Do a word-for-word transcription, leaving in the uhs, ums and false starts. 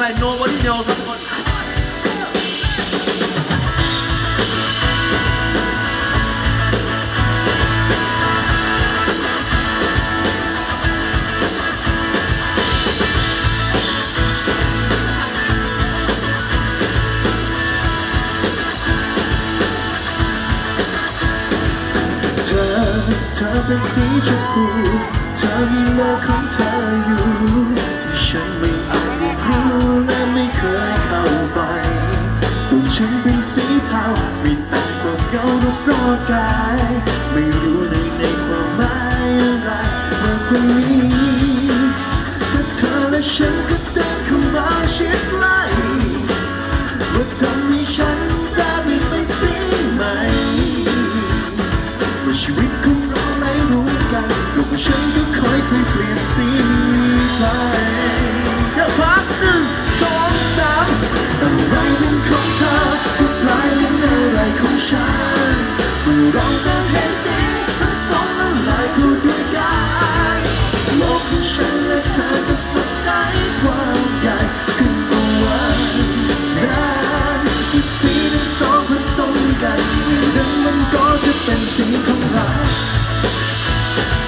ร nobody knows ทุกคนเธอเธอเป็นสีชมพูเธอมีโลกของเธออยู่ที่ฉันไม่อาจได้รู้และไม่เคยเข้าไปส่วนฉันเป็นสีเทามีแต่ความเหงารอบๆกายไม่รู้เลยในความหมายอะไรมากกว่านี้แต่เธอและฉันก็เดินเข้ามาชิดใกล้ว่าทำให้ฉันได้เป็นสีใหม่ชีวิตของเราไม่รู้กันโลกของฉันก็ค่อยค่อยเปลี่ยนสีไปเดี๋ยวพักหนึ่งสองสามอะไรเป็นของเธอก็กลายเป็นอะไรของฉันเมื่อเราเดินเห็นสีผสมละลายเข้าด้วยกันโลกของฉันและเธอก็สดใสกว้างใหญ่ขึ้นกว่าวันนั้นสีทั้งสองผสมกันนั้นมันก็จะเป็นสีของเรา